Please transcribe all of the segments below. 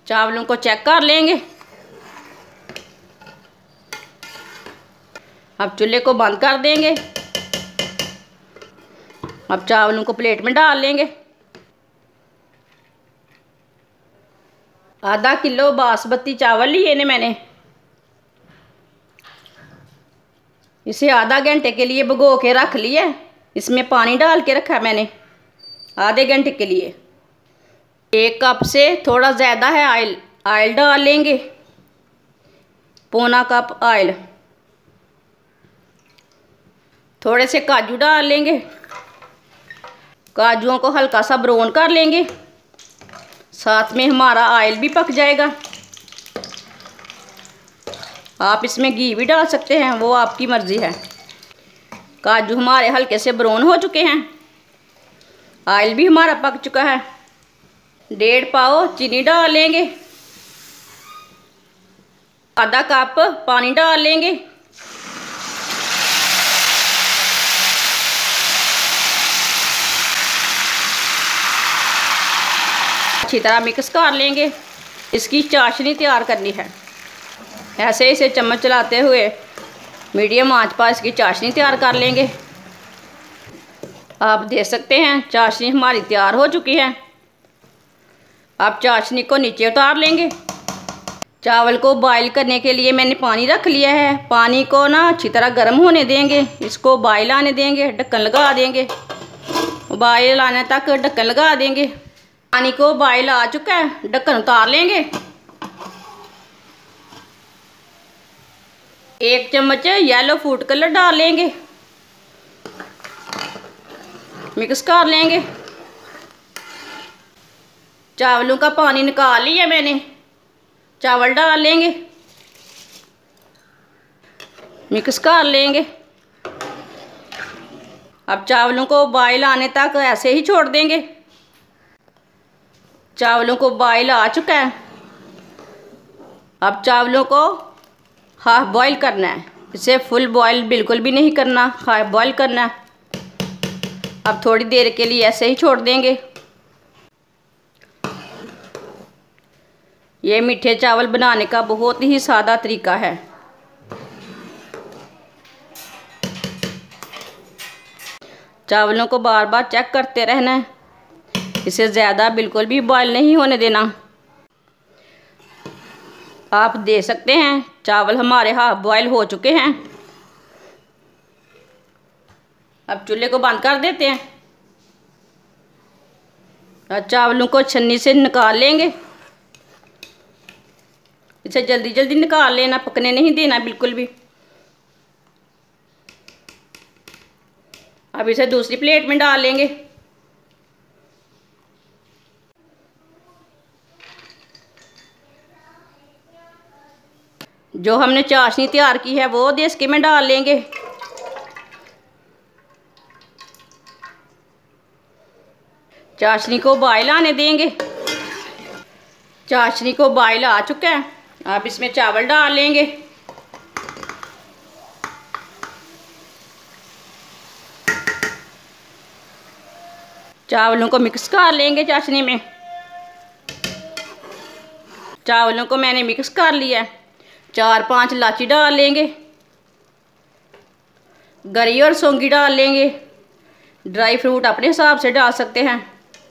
चावलों को चेक कर लेंगे। अब चूल्हे को बंद कर देंगे। अब चावलों को प्लेट में डाल लेंगे। आधा किलो बासमती चावल लिए ने मैंने। इसे आधा घंटे के लिए भिगो के रख लिया। इसमें पानी डाल के रखा मैंने आधे घंटे के लिए। 1 कप से थोड़ा ज़्यादा है ऑयल डाल लेंगे। पौना कप ऑयल। थोड़े से काजू डाल लेंगे। काजुओं को हल्का सा ब्राउन कर लेंगे। साथ में हमारा ऑयल भी पक जाएगा। आप इसमें घी भी डाल सकते हैं, वो आपकी मर्ज़ी है। काजू हमारे हल्के से ब्राउन हो चुके हैं। ऑयल भी हमारा पक चुका है। 1.5 पाव चीनी डाल लेंगे। आधा कप पानी डाल लेंगे। अच्छी तरह मिक्स कर लेंगे। इसकी चाशनी तैयार करनी है। ऐसे इसे चम्मच चलाते हुए मीडियम आंच पर इसकी चाशनी तैयार कर लेंगे। आप देख सकते हैं चाशनी हमारी तैयार हो चुकी है। अब चाशनी को नीचे उतार लेंगे। चावल को बॉईल करने के लिए मैंने पानी रख लिया है। पानी को ना अच्छी तरह गर्म होने देंगे। इसको बॉईल आने देंगे। ढक्कन लगा देंगे। बॉईल आने तक ढक्कन लगा देंगे। पानी को बॉईल आ चुका है। ढक्कन उतार लेंगे। 1 चम्मच येलो फूड कलर डाल लेंगे। मिक्स कर लेंगे। चावलों का पानी निकाल लिया मैंने। चावल डाल लेंगे। मिक्स कर लेंगे। अब चावलों को बॉईल आने तक ऐसे ही छोड़ देंगे। चावलों को बॉईल आ चुका है। अब चावलों को हाफ बॉईल करना है। इसे फुल बॉईल बिल्कुल भी नहीं करना, हाफ बॉईल करना है। अब थोड़ी देर के लिए ऐसे ही छोड़ देंगे। ये मीठे चावल बनाने का बहुत ही सादा तरीका है। चावलों को बार बार चेक करते रहना है। इसे ज़्यादा बिल्कुल भी बॉईल नहीं होने देना। आप देख सकते हैं चावल हमारे हाफ बॉईल हो चुके हैं। अब चूल्हे को बंद कर देते हैं। और चावलों को छन्नी से निकाल लेंगे। इसे जल्दी जल्दी निकाल लेना, पकने नहीं देना बिल्कुल भी। अब इसे दूसरी प्लेट में डाल लेंगे। जो हमने चाशनी तैयार की है वो देश के में डाल लेंगे। चाशनी को बॉईल आने देंगे। चाशनी को बॉईल आ चुका है। आप इसमें चावल डाल लेंगे। चावलों को मिक्स कर लेंगे चाशनी में। चावलों को मैंने मिक्स कर लिया। 4-5 इलायची डाल लेंगे। गरी और सौंगी डाल लेंगे। ड्राई फ्रूट अपने हिसाब से डाल सकते हैं।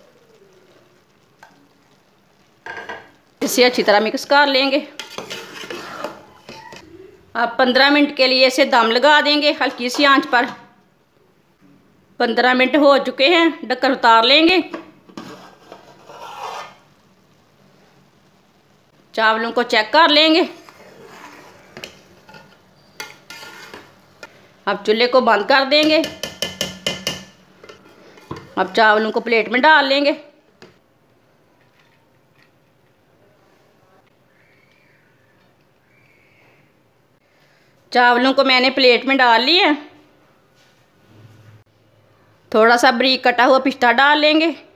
इसे अच्छी तरह मिक्स कर लेंगे। अब 15 मिनट के लिए इसे दम लगा देंगे हल्की सी आंच पर। 15 मिनट हो चुके हैं। ढक्कन उतार लेंगे। चावलों को चेक कर लेंगे। अब चूल्हे को बंद कर देंगे। अब चावलों को प्लेट में डाल लेंगे। चावलों को मैंने प्लेट में डाल लिया। थोड़ा सा बारीक कटा हुआ पिस्ता डाल लेंगे।